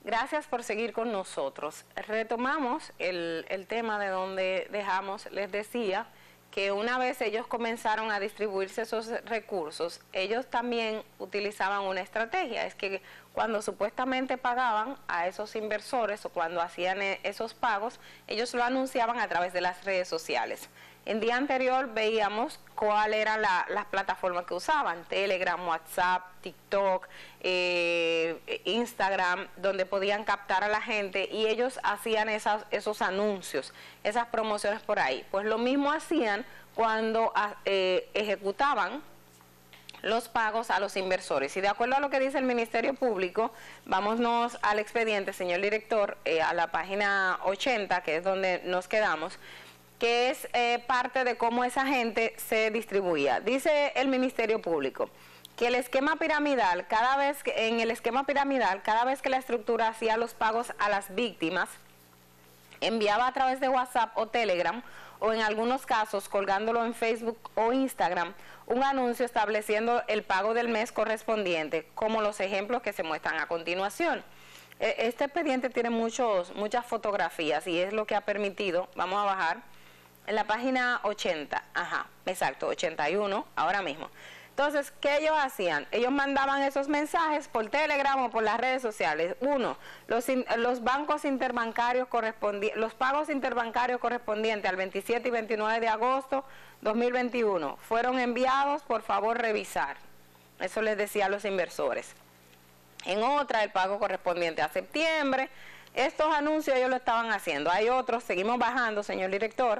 Gracias por seguir con nosotros. Retomamos el tema de donde dejamos. Les decía que una vez ellos comenzaron a distribuirse esos recursos, ellos también utilizaban una estrategia. Es que cuando supuestamente pagaban a esos inversores o cuando hacían esos pagos, ellos lo anunciaban a través de las redes sociales. En día anterior veíamos cuáles eran las plataformas que usaban: Telegram, WhatsApp, TikTok, Instagram, donde podían captar a la gente y ellos hacían esos anuncios, esas promociones por ahí. Pues lo mismo hacían cuando ejecutaban los pagos a los inversores. Y de acuerdo a lo que dice el Ministerio Público, vámonos al expediente, señor director, a la página 80, que es donde nos quedamos, que es parte de cómo esa gente se distribuía. Dice el Ministerio Público que el esquema piramidal, cada vez que la estructura hacía los pagos a las víctimas, enviaba a través de WhatsApp o Telegram, o en algunos casos colgándolo en Facebook o Instagram, un anuncio estableciendo el pago del mes correspondiente, como los ejemplos que se muestran a continuación. Este expediente tiene muchas fotografías y es lo que ha permitido, vamos a bajar, en la página 80, exacto, 81, ahora mismo. Entonces, ¿qué ellos hacían? Ellos mandaban esos mensajes por Telegram o por las redes sociales. Uno, los bancos interbancarios los pagos interbancarios correspondientes al 27 y 29 de agosto 2021 fueron enviados, por favor revisar. Eso les decía a los inversores. En otra, el pago correspondiente a septiembre. Estos anuncios ellos lo estaban haciendo. Hay otros, seguimos bajando, señor director.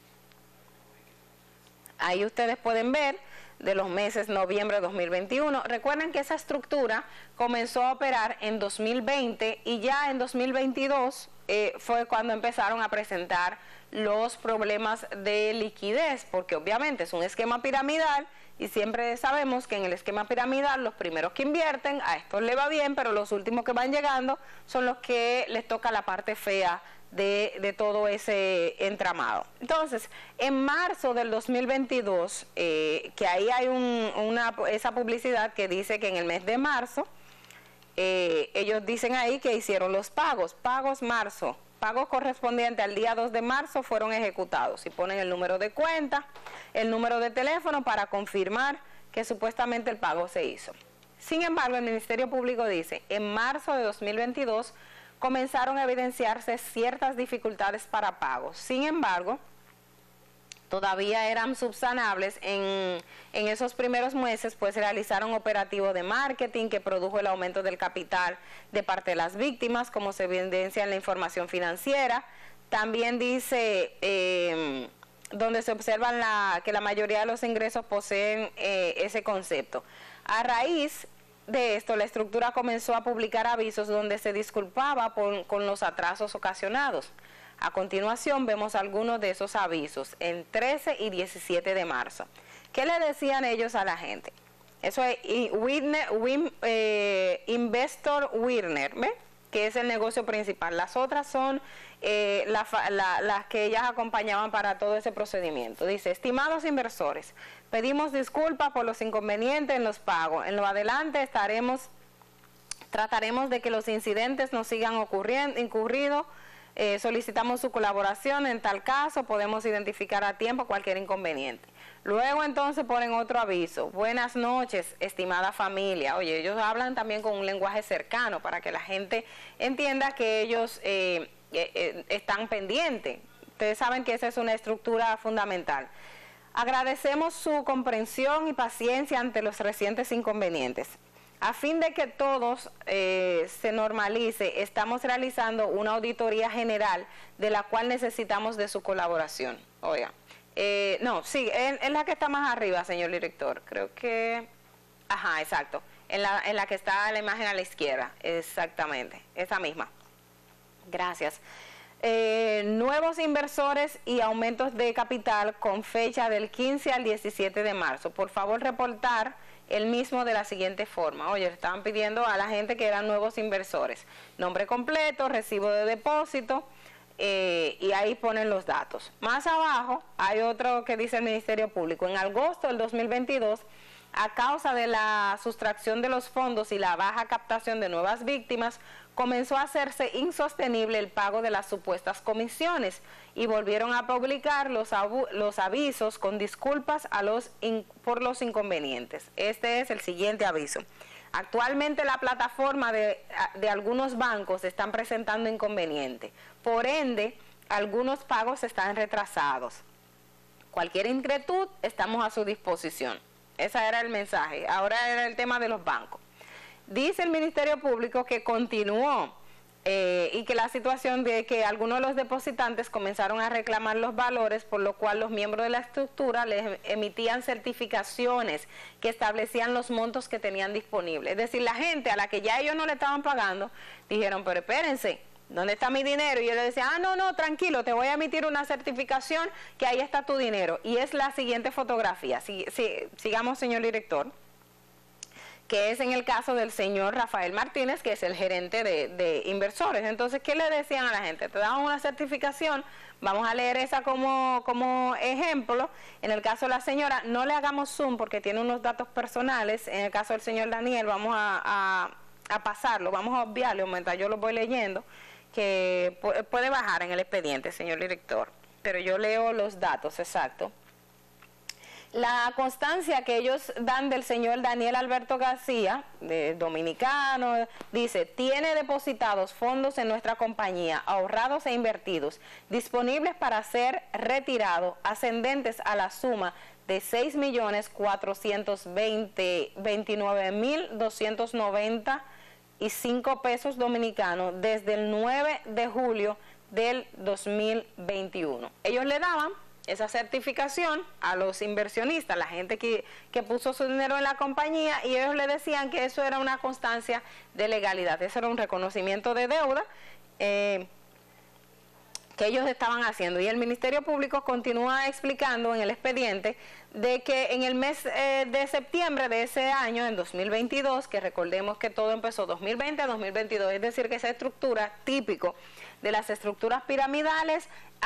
Ahí ustedes pueden ver de los meses noviembre de 2021. Recuerden que esa estructura comenzó a operar en 2020 y ya en 2022 fue cuando empezaron a presentar los problemas de liquidez, porque obviamente es un esquema piramidal y siempre sabemos que en el esquema piramidal los primeros que invierten, a estos le va bien, pero los últimos que van llegando son los que les toca la parte fea de todo ese entramado. Entonces, en marzo del 2022, que ahí hay esa publicidad que dice que en el mes de marzo, ellos dicen ahí que hicieron los pagos marzo, pagos correspondientes al día 2 de marzo fueron ejecutados, y ponen el número de cuenta, el número de teléfono para confirmar que supuestamente el pago se hizo. Sin embargo, el Ministerio Público dice, en marzo de 2022, comenzaron a evidenciarse ciertas dificultades para pagos. Sin embargo, todavía eran subsanables. En esos primeros meses, pues realizaron operativos de marketing que produjo el aumento del capital de parte de las víctimas, como se evidencia en la información financiera. También dice, donde se observa que la mayoría de los ingresos poseen ese concepto. A raíz de esto, la estructura comenzó a publicar avisos donde se disculpaba con los atrasos ocasionados. A continuación vemos algunos de esos avisos en 13 y 17 de marzo. ¿Qué le decían ellos a la gente? Eso es Investor Winner, ¿ve? Que es el negocio principal. Las otras son las que ellas acompañaban para todo ese procedimiento. Dice, estimados inversores, pedimos disculpas por los inconvenientes en los pagos. En lo adelante trataremos de que los incidentes no sigan incurridos. Solicitamos su colaboración. En tal caso podemos identificar a tiempo cualquier inconveniente. Luego entonces ponen otro aviso. Buenas noches, estimada familia. Oye, ellos hablan también con un lenguaje cercano para que la gente entienda que ellos están pendientes. Ustedes saben que esa es una estructura fundamental. Agradecemos su comprensión y paciencia ante los recientes inconvenientes. A fin de que todos se normalice, estamos realizando una auditoría general de la cual necesitamos de su colaboración. Oiga, no, sí, es la que está más arriba, señor director. Creo que, exacto, en la que está la imagen a la izquierda, exactamente, esa misma. Gracias. Nuevos inversores y aumentos de capital con fecha del 15 al 17 de marzo. Por favor, reportar el mismo de la siguiente forma. Oye, estaban pidiendo a la gente que eran nuevos inversores. Nombre completo, recibo de depósito, y ahí ponen los datos. Más abajo hay otro que dice el Ministerio Público. En agosto del 2022 a causa de la sustracción de los fondos y la baja captación de nuevas víctimas, comenzó a hacerse insostenible el pago de las supuestas comisiones y volvieron a publicar los avisos con disculpas por los inconvenientes. Este es el siguiente aviso. Actualmente la plataforma de algunos bancos están presentando inconvenientes. Por ende, algunos pagos están retrasados. Cualquier inquietud, estamos a su disposición. Ese era el mensaje. Ahora era el tema de los bancos. Dice el Ministerio Público que continuó y que la situación de que algunos de los depositantes comenzaron a reclamar los valores, por lo cual los miembros de la estructura les emitían certificaciones que establecían los montos que tenían disponibles. Es decir, la gente a la que ya ellos no le estaban pagando, dijeron, pero espérense, ¿dónde está mi dinero? Y yo le decía, no, tranquilo, te voy a emitir una certificación que ahí está tu dinero. Y es la siguiente fotografía. Sigamos, señor director, que es en el caso del señor Rafael Martínez, que es el gerente de inversores. Entonces, ¿qué le decían a la gente? Te damos una certificación, vamos a leer esa como ejemplo. En el caso de la señora, no le hagamos zoom porque tiene unos datos personales. En el caso del señor Daniel, vamos a pasarlo, vamos a obviarlo, mientras yo lo voy leyendo, que puede bajar en el expediente, señor director, pero yo leo los datos exactos. La constancia que ellos dan del señor Daniel Alberto García, de dominicano, dice, tiene depositados fondos en nuestra compañía, ahorrados e invertidos, disponibles para ser retirados, ascendentes a la suma de 6.429.295 pesos dominicanos desde el 9 de julio del 2021. Ellos le daban esa certificación a los inversionistas, la gente que puso su dinero en la compañía, y ellos le decían que eso era una constancia de legalidad, eso era un reconocimiento de deuda que ellos estaban haciendo. Y el Ministerio Público continúa explicando en el expediente de que en el mes de septiembre de ese año, en 2022, que recordemos que todo empezó 2020 a 2022, es decir, que esa estructura, típico de las estructuras piramidales,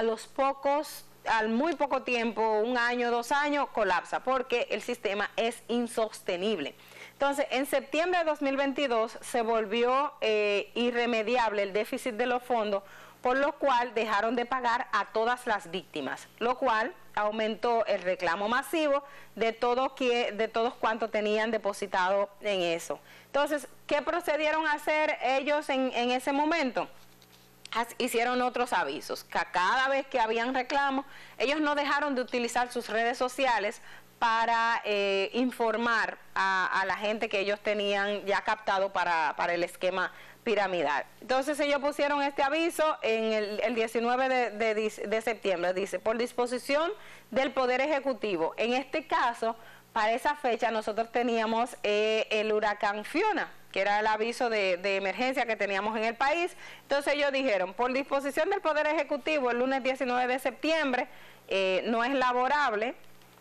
al muy poco tiempo, 1 año, 2 años, colapsa porque el sistema es insostenible. Entonces, en septiembre de 2022 se volvió irremediable el déficit de los fondos, por lo cual dejaron de pagar a todas las víctimas, lo cual aumentó el reclamo masivo de todos cuantos tenían depositado en eso. Entonces, ¿qué procedieron a hacer ellos en ese momento? Hicieron otros avisos, que cada vez que habían reclamos, ellos no dejaron de utilizar sus redes sociales para informar a la gente que ellos tenían ya captado para el esquema piramidal. Entonces ellos pusieron este aviso en el 19 de septiembre, dice, por disposición del Poder Ejecutivo. En este caso, para esa fecha nosotros teníamos el huracán Fiona, que era el aviso de emergencia que teníamos en el país. Entonces ellos dijeron, por disposición del Poder Ejecutivo, el lunes 19 de septiembre no es laborable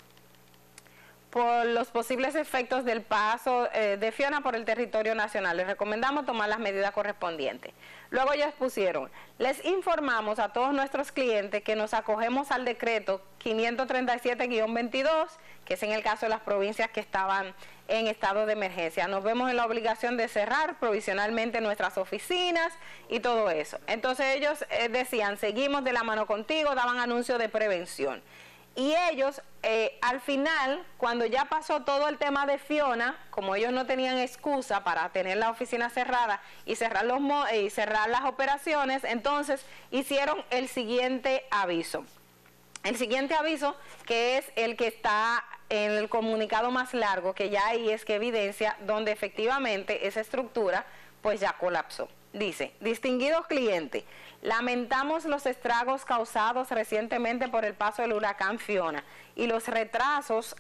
por los posibles efectos del paso de Fiona por el territorio nacional. Les recomendamos tomar las medidas correspondientes. Luego ellos pusieron, les informamos a todos nuestros clientes que nos acogemos al decreto 537-22, que es en el caso de las provincias que estaban en estado de emergencia. Nos vemos en la obligación de cerrar provisionalmente nuestras oficinas y todo eso. Entonces ellos decían, seguimos de la mano contigo, daban anuncios de prevención. Y ellos, al final, cuando ya pasó todo el tema de Fiona, como ellos no tenían excusa para tener la oficina cerrada y cerrar las operaciones, entonces hicieron el siguiente aviso. El siguiente aviso, que es el que está en el comunicado más largo, que ya ahí es que evidencia donde efectivamente esa estructura pues ya colapsó. Dice, distinguidos clientes, lamentamos los estragos causados recientemente por el paso del huracán Fiona y los retrasos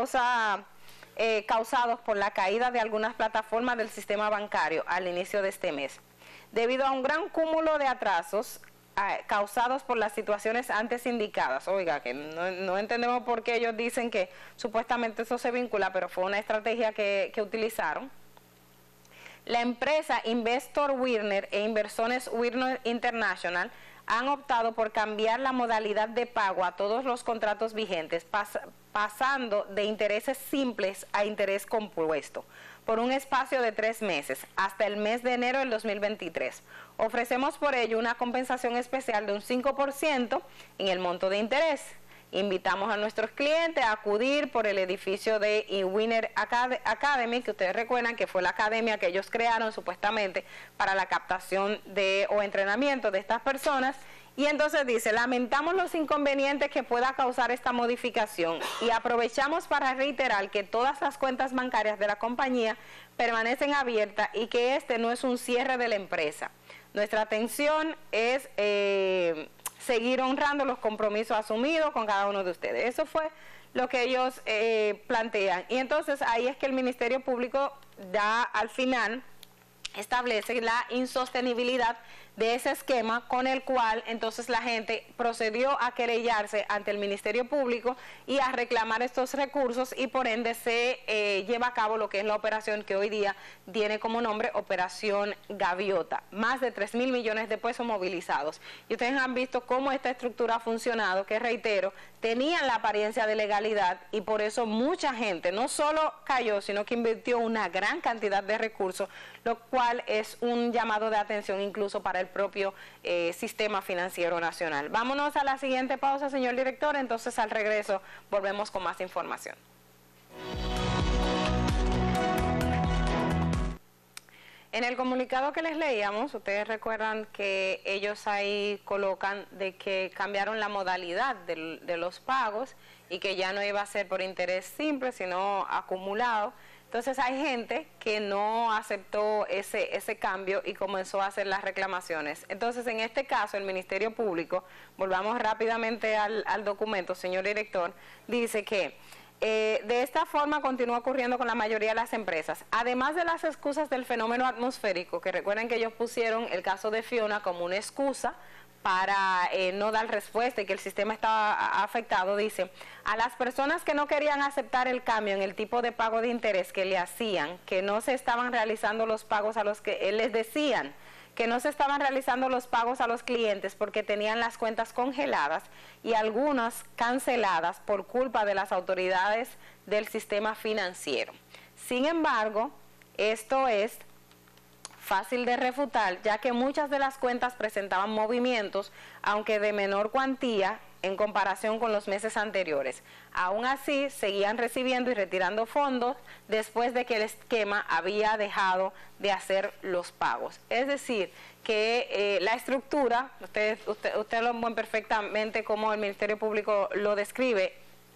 causados por la caída de algunas plataformas del sistema bancario al inicio de este mes. Debido a un gran cúmulo de atrasos causados por las situaciones antes indicadas. Oiga, que no entendemos por qué ellos dicen que supuestamente eso se vincula, pero fue una estrategia que utilizaron. La empresa Investor Werner e Inversiones Werner International han optado por cambiar la modalidad de pago a todos los contratos vigentes, pasando de intereses simples a interés compuesto, por un espacio de 3 meses, hasta el mes de enero del 2023. Ofrecemos por ello una compensación especial de un 5% en el monto de interés. Invitamos a nuestros clientes a acudir por el edificio de eWinner Academy, que ustedes recuerdan que fue la academia que ellos crearon supuestamente para la captación o entrenamiento de estas personas. Y entonces dice, lamentamos los inconvenientes que pueda causar esta modificación y aprovechamos para reiterar que todas las cuentas bancarias de la compañía permanecen abiertas y que este no es un cierre de la empresa. Nuestra atención es seguir honrando los compromisos asumidos con cada uno de ustedes. Eso fue lo que ellos plantean. Y entonces ahí es que el Ministerio Público da al final, establece la insostenibilidad de ese esquema con el cual entonces la gente procedió a querellarse ante el Ministerio Público y a reclamar estos recursos, y por ende se lleva a cabo lo que es la operación que hoy día tiene como nombre Operación Gaviota. Más de 3.000 millones de pesos movilizados. Y ustedes han visto cómo esta estructura ha funcionado, que reitero, tenían la apariencia de legalidad, y por eso mucha gente no solo cayó, sino que invirtió una gran cantidad de recursos, lo cual es un llamado de atención incluso para el propio sistema financiero nacional. Vámonos a la siguiente pausa, señor director, entonces al regreso volvemos con más información. En el comunicado que les leíamos, ustedes recuerdan que ellos ahí colocan de que cambiaron la modalidad de los pagos y que ya no iba a ser por interés simple, sino acumulado. Entonces hay gente que no aceptó ese cambio y comenzó a hacer las reclamaciones. Entonces en este caso el Ministerio Público, volvamos rápidamente al documento, señor director, dice que de esta forma continúa ocurriendo con la mayoría de las empresas. Además de las excusas del fenómeno atmosférico, que recuerden que ellos pusieron el caso de Fiona como una excusa para no dar respuesta y que el sistema estaba afectado, dice, a las personas que no querían aceptar el cambio en el tipo de pago de interés que le hacían, que no se estaban realizando los pagos a los que les decían, que no se estaban realizando los pagos a los clientes porque tenían las cuentas congeladas y algunas canceladas por culpa de las autoridades del sistema financiero. Sin embargo, esto es fácil de refutar, ya que muchas de las cuentas presentaban movimientos, aunque de menor cuantía en comparación con los meses anteriores. Aún así, seguían recibiendo y retirando fondos después de que el esquema había dejado de hacer los pagos. Es decir, que la estructura, usted lo ven perfectamente como el Ministerio Público lo describe,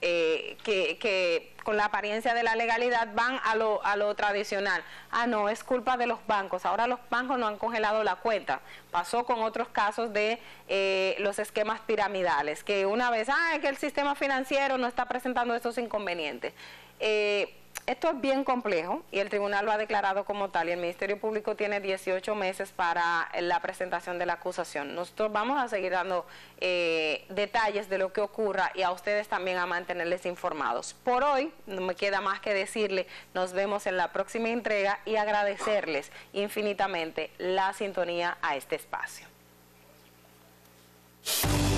que con la apariencia de la legalidad van a lo tradicional. Ah, no, es culpa de los bancos. Ahora los bancos no han congelado la cuenta. Pasó con otros casos de los esquemas piramidales, que una vez, es que el sistema financiero no está presentando estos inconvenientes. Esto es bien complejo y el tribunal lo ha declarado como tal, y el Ministerio Público tiene 18 meses para la presentación de la acusación. Nosotros vamos a seguir dando detalles de lo que ocurra y a ustedes también a mantenerles informados. Por hoy no me queda más que decirle, nos vemos en la próxima entrega y agradecerles infinitamente la sintonía a este espacio.